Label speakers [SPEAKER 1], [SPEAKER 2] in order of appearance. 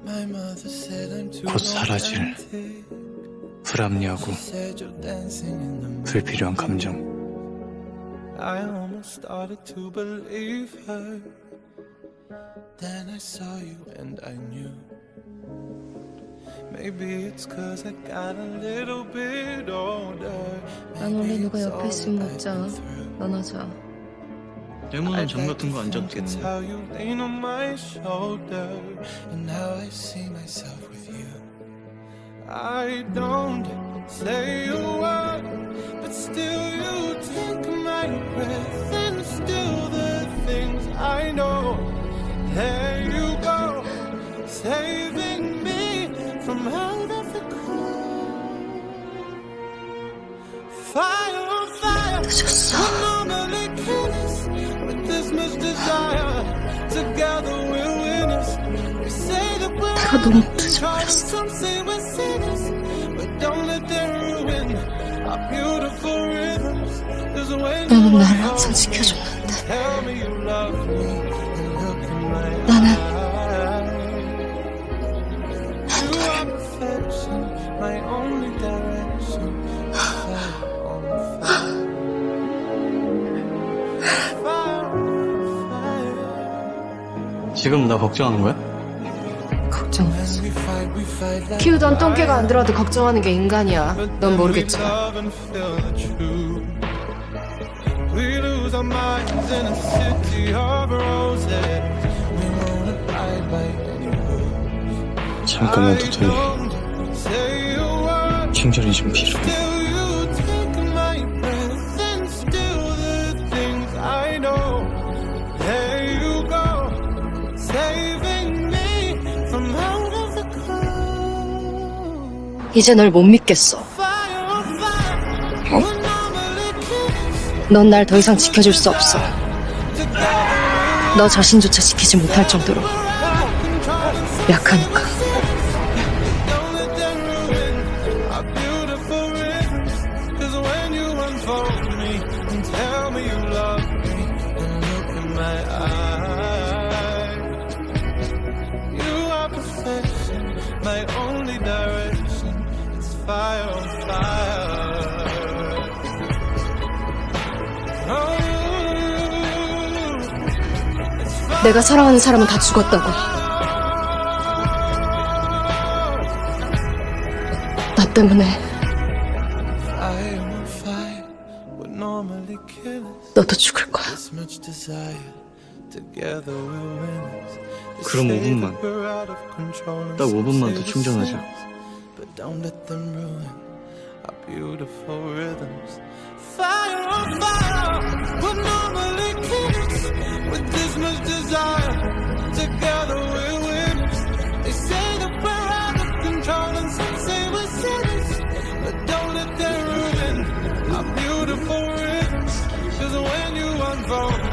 [SPEAKER 1] 곧 사라질 불합리하고 불필요한 감정.
[SPEAKER 2] I almost started to believe her. Then I saw you and I knew. Maybe it's 'cause I got a little bit older.
[SPEAKER 3] 난 원래 누가 옆에 있으면 못 자. 넌 하자.
[SPEAKER 1] 때문에 잠 같은 거 안 자도 되는데.
[SPEAKER 2] I don't say a word, but still you take my breath, and still the things I know. There you go, saving me from out of the cold. Fire on fire, normally killers, with this much desire. Together we're winners. We say that we're some say we're sinners, but don't let them ruin our beautiful rhythms.
[SPEAKER 3] 너는 나를 항상 지켜줬는데 나는
[SPEAKER 1] 지금 나 걱정하는 거야?
[SPEAKER 3] 걱정했어. 키우던 똥개가 안 들어도 걱정하는 게 인간이야. 넌 모르겠지.
[SPEAKER 1] 잠깐만 더 돌려. 충전이 좀 필요해.
[SPEAKER 3] 이제 널 못 믿겠어. 넌 날 더 이상 지켜줄 수 없어. 너 자신조차 지키지 못할 정도로 약하니까.
[SPEAKER 2] My only direction, it's fire on fire.
[SPEAKER 3] 내가 사랑하는 사람은 다 죽었다고. 나 때문에 너도 죽을 거야.
[SPEAKER 1] 그럼 5분만. 딱 5분만 더 충전하자.
[SPEAKER 2] Fire on fire, what normally kills with this much desire. Together we're winners. They say that we're out of control and some say we're sinners, but don't let them ruin our beautiful rhythms. 'Cause when you unfold